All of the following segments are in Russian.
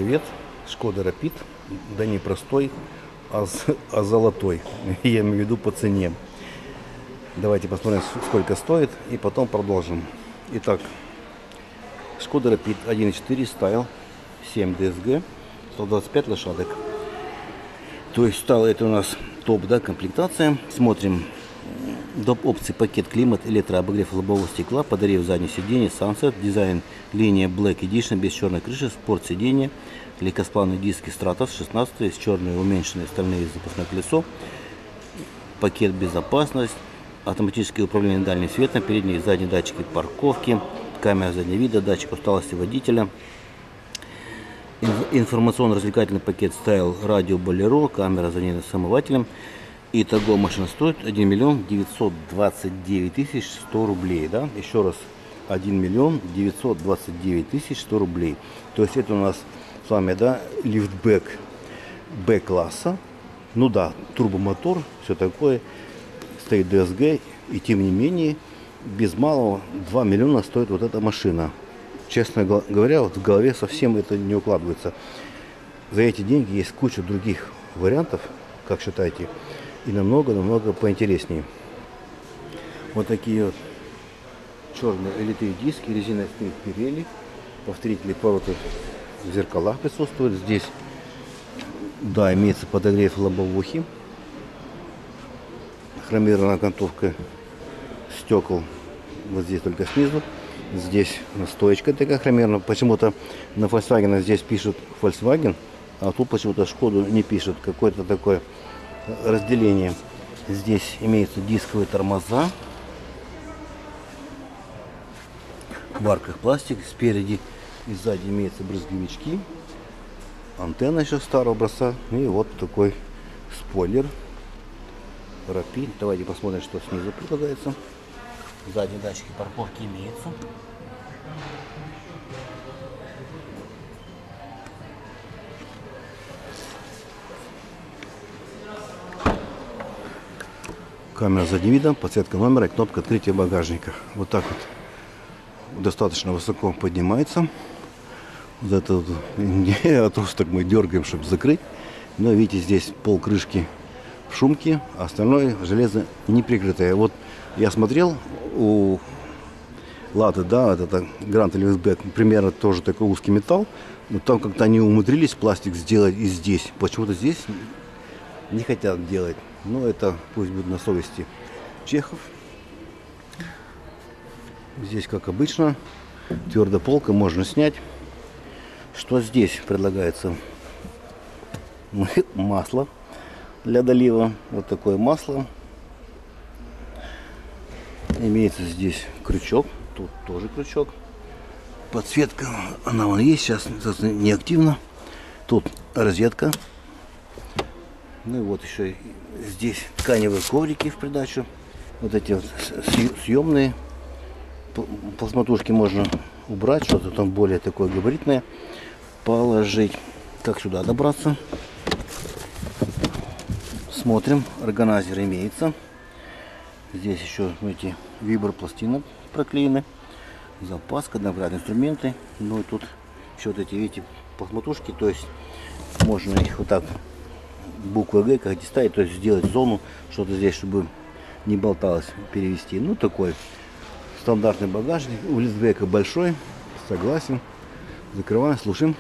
привет. Шкода Rapid. Да не простой, а золотой. Я имею в виду по цене. Давайте посмотрим, сколько стоит, и потом продолжим. Итак, Шкода Rapid 1.4 Style 7 DSG, 125 лошадок. То есть стало это у нас топ, да, комплектация. Смотрим. Доп. Опции: пакет климат, электрообогрев лобового стекла, подогрев заднего сиденья, Sunset, дизайн линия Black Edition без черной крыши, спорт сиденья, легкосплавные диски Stratos 16 с черные уменьшенные стальные запасное колесо, пакет безопасность, автоматическое управление дальним светом, передние и задние датчики парковки, камера заднего вида, датчик усталости водителя, информационно-развлекательный пакет Style, радио Bolero, камера за ней с омывателем. Итого машина стоит 1 миллион 929 тысяч 100 рублей. Да? Еще раз, 1 миллион 929 тысяч 100 рублей. То есть это у нас с вами, да, лифтбэк Б-класса. Ну да, турбомотор, все такое. Стоит DSG. И тем не менее, без малого 2 миллиона стоит вот эта машина. Честно говоря, вот в голове совсем это не укладывается. За эти деньги есть куча других вариантов, как считаете, и намного поинтереснее. Вот такие вот черные литые диски, резиновые Pirelli, повторители поворота в зеркалах присутствуют. Здесь, да, имеется подогрев лобовухи, хромированная окантовка стекол вот здесь только снизу. Здесь стоечка такая хромированная. Почему-то на Volkswagen здесь пишут Volkswagen, а тут почему-то Шкоду не пишут. Какое-то такое разделение. Здесь имеются дисковые тормоза. В арках пластик. Спереди и сзади имеются брызговички. Антенна еще старого образца. И вот такой спойлер. Rapid. Давайте посмотрим, что снизу предлагается. Задние датчики парковки имеются. Камера заднего вида, подсветка номера и кнопка открытия багажника. Вот так вот достаточно высоко поднимается. Вот это вот, а то, так мы дергаем, чтобы закрыть. Но видите, здесь пол крышки в шумке, а остальное железо не прикрытое. Вот я смотрел у Лады, да, это Грант или Лифтбэк, примерно тоже такой узкий металл. Но там как-то они умудрились пластик сделать и здесь. Почему-то здесь не хотят делать. Но это пусть будет на совести чехов. Здесь, как обычно, твердая полка, можно снять. Что здесь предлагается? Масло для долива. Вот такое масло. Имеется здесь крючок. Тут тоже крючок. Подсветка, она вон есть, сейчас не активна. Тут розетка. Ну и вот еще здесь тканевые коврики в придачу. Вот эти вот съемные. Пластматушки можно убрать, что-то там более такое габаритное положить. Как сюда добраться? Смотрим. Органайзер имеется. Здесь еще эти вибропластины проклеены. Запаска, набрать инструменты. Ну и тут еще вот эти, видите, пластматушки. То есть можно их вот так буквы Г, как здесь ставить, то есть сделать зону, что-то здесь, чтобы не болталось, перевести. Ну, такой стандартный багажник. У лифтбэка большой, согласен. Закрываем, слушаем.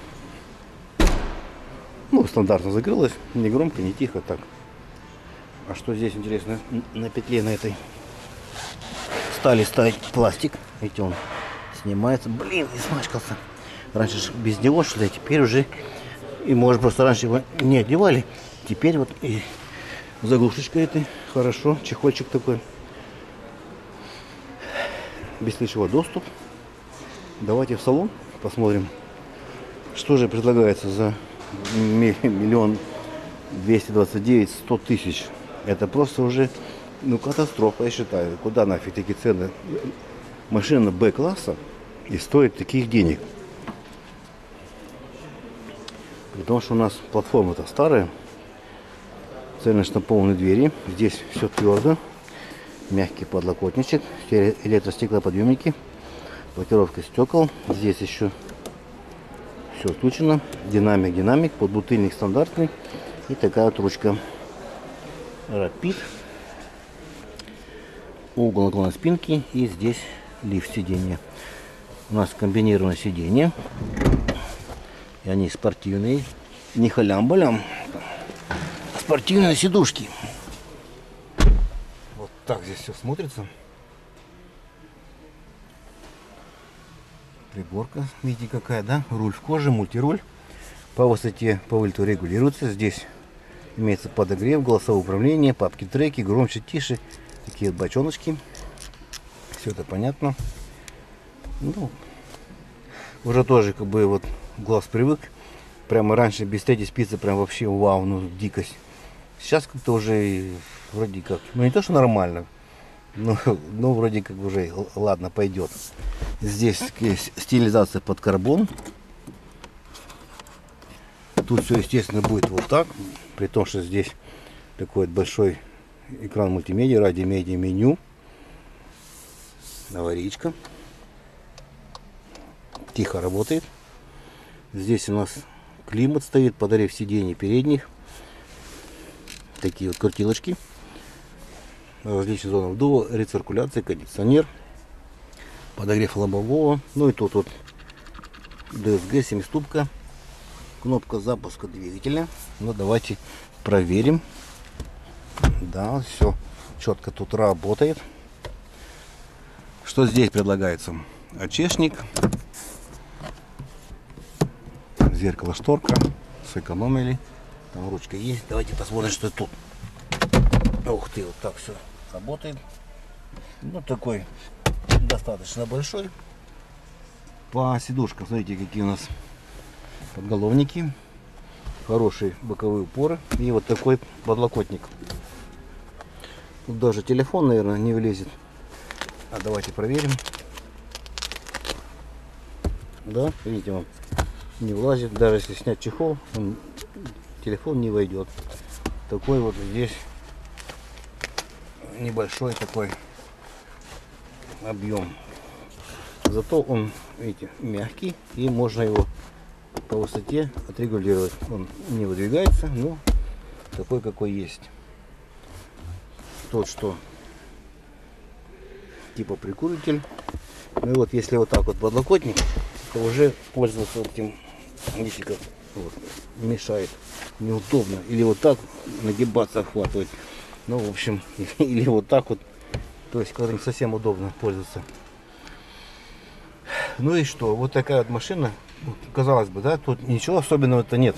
Ну, стандартно закрылось, не громко, не тихо, так. А что здесь интересно? На петле на этой стали ставить пластик. Видите, он снимается. Блин, испачкался. Раньше же без него шли, а теперь уже, и может просто раньше его не одевали. Теперь вот и заглушечка этой, хорошо, чехольчик такой. Бесключевой доступ. Давайте в салон посмотрим, что же предлагается за 1 229 100 тысяч. Это просто уже, ну, катастрофа, я считаю. Куда нафиг такие цены? Машина Б-класса и стоит таких денег. Потому что у нас платформа-то старая. Цельно штампованные двери. Здесь все твердо. Мягкий подлокотничек. Электростеклоподъемники. Блокировка стекол. Здесь еще Все включено. Динамик, подбутыльник стандартный. И такая вот ручка. Rapid. Угол наклона спинки. И здесь лифт сиденья. У нас комбинированное сиденье. И они спортивные. Не халям-балям. А спортивные сидушки. Вот так здесь все смотрится. Приборка, видите какая, да? Руль в коже, мультируль. По высоте, по вылету регулируется. Здесь имеется подогрев, голосовое управление, папки, треки, громче, тише. Такие вот бочоночки. Все это понятно. Ну, уже тоже как бы вот глаз привык. Прямо раньше без третьей спицы прям вообще вау, ну дикость. Сейчас как-то уже вроде как, ну не то что нормально, но вроде как уже ладно пойдет. Здесь стилизация под карбон. Тут все естественно будет вот так, при том что здесь такой вот большой экран мультимедиа, радио, медиа, меню, аварийка. Тихо работает. Здесь у нас климат стоит, подогрев сидений передних. Такие вот крутилочки. Различные зоны вдува, рециркуляция, кондиционер, подогрев лобового. Ну и тут вот DSG 7-ступка. Кнопка запуска двигателя. Ну давайте проверим. Да, все четко тут работает. Что здесь предлагается? Очешник. Зеркало, шторка. Сэкономили. Там ручка есть. Давайте посмотрим, что тут. Ух ты, вот так все работает. Ну, такой достаточно большой. По сидушкам, смотрите, какие у нас подголовники. Хорошие боковые упоры. И вот такой подлокотник. Тут даже телефон, наверное, не влезет. А давайте проверим. Да, видите, он не влазит. Даже если снять чехол, телефон не войдет. Такой вот здесь небольшой такой объем. Зато он, видите, мягкий, и можно его по высоте отрегулировать. Он не выдвигается, но такой какой есть. Тот, что типа прикуритель. Ну и вот если вот так вот подлокотник, то уже пользоваться этим, видите, как вот, мешает, неудобно. Или вот так нагибаться, охватывать. Ну, в общем, или вот так вот. То есть, когда не совсем удобно пользоваться. Ну и что? Вот такая вот машина. Казалось бы, да, тут ничего особенного-то нет.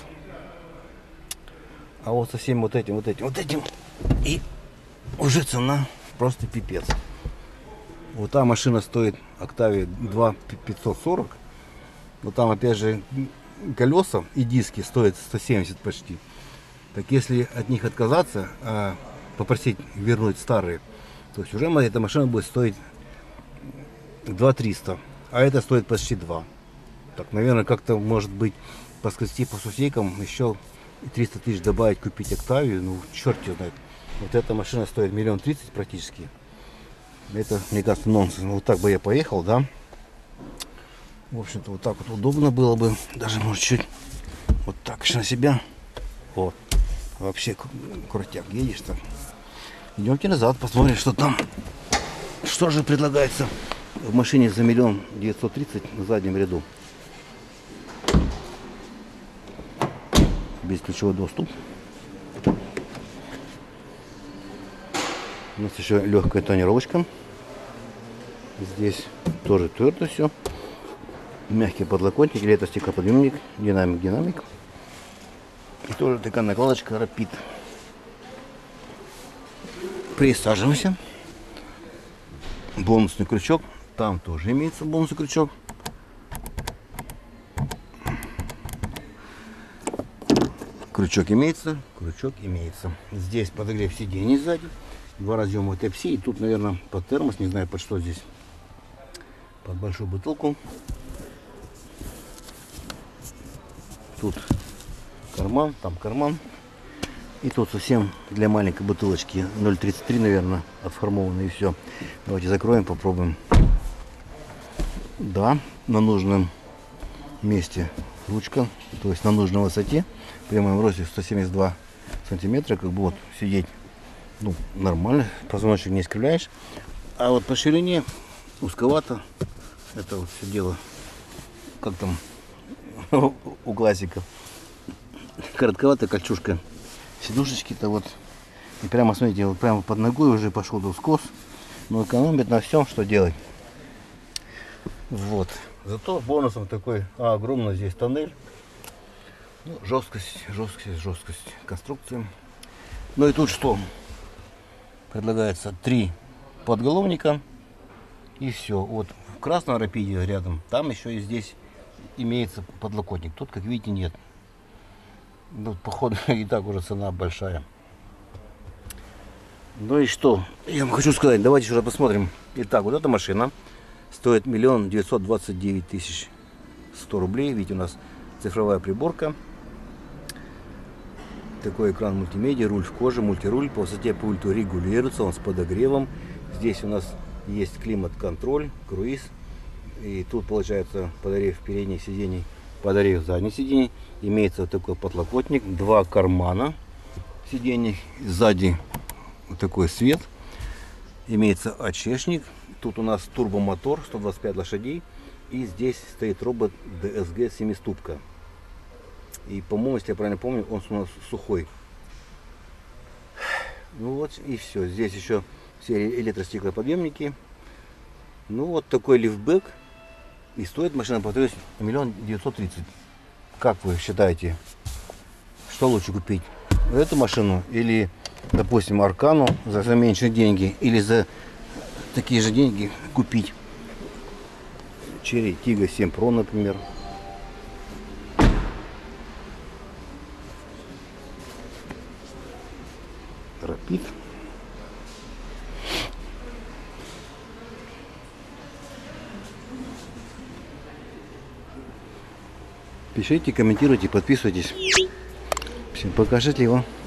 А вот со всем вот этим. И уже цена просто пипец. Вот та машина стоит Octavia 2540. Но там опять же колеса и диски стоят 170 почти. Так если от них отказаться, а попросить вернуть старые, то есть уже эта машина будет стоить 2300, а это стоит почти 2. Так, наверное, как-то может быть поскрести по сусекам еще 300 тысяч добавить, купить Octavia, ну черт его знает. Вот эта машина стоит 1 030 000 практически. Это, мне кажется, нонсенс. Вот так бы я поехал, да. В общем-то, вот так вот удобно было бы. Даже, может, чуть вот так на себя. Вот. Вообще крутяк. Едешь так. Идемте назад, посмотрим, что там. Что же предлагается в машине за 1 930 000 на заднем ряду. Бесключевой доступ. У нас еще легкая тонировочка. Здесь тоже твердо все. Мягкий подлокотник, электростеклоподъемник, динамик. И тоже такая накладочка Rapid. Присаживаемся. Бонусный крючок. Там тоже имеется бонусный крючок. Крючок имеется. Здесь подогрев сидений сзади. 2 разъема Type-C. И тут, наверное, под термос. Не знаю, под что здесь. Под большую бутылку. Тут карман, там карман. И тут совсем для маленькой бутылочки 0,33, наверное, отформованный, и все. Давайте закроем, попробуем. Да, на нужном месте ручка, то есть на нужной высоте, при моем росте 172 сантиметра, как бы вот сидеть, ну, нормально, позвоночник не искривляешь. А вот по ширине узковато, это вот все дело, как там у классиков, коротковатая кольчужка, сидушечки-то вот, и прямо, смотрите, вот прямо под ногой уже пошел тут скос, но экономит на всем, что делать. Вот. Зато бонусом такой огромный здесь тоннель. Ну, жесткость конструкции. Ну и тут что? Предлагается 3 подголовника. И все. Вот в красном рапиде рядом, там еще и здесь имеется подлокотник. Тут, как видите, нет. Ну, походу, и так уже цена большая. Ну и что? Я вам хочу сказать, давайте еще раз посмотрим. Итак, вот эта машина стоит 1 929 100 рублей. Видите, у нас цифровая приборка. Такой экран мультимедиа, руль в коже, мультируль. По высоте пульту регулируется, он с подогревом. Здесь у нас есть климат-контроль, круиз. И тут получается подогрев передних сидений, подогрев задних сидений. Имеется вот такой подлокотник, 2 кармана сидений. Сзади вот такой свет. Имеется очешник. Тут у нас турбомотор, 125 лошадей. И здесь стоит робот DSG 7-ступка. И, по-моему, если я правильно помню, он у нас сухой. Ну вот и все. Здесь еще все электростеклоподъемники. Ну вот такой лифтбэк. И стоит машина, повторюсь, 1 930 000. Как вы считаете, что лучше купить? Эту машину или, допустим, Аркану за меньшие деньги? Или за такие же деньги купить Cherry Tiggo 7 Pro, например? Rapid. Пишите, комментируйте, подписывайтесь. Всем пока, счастливо.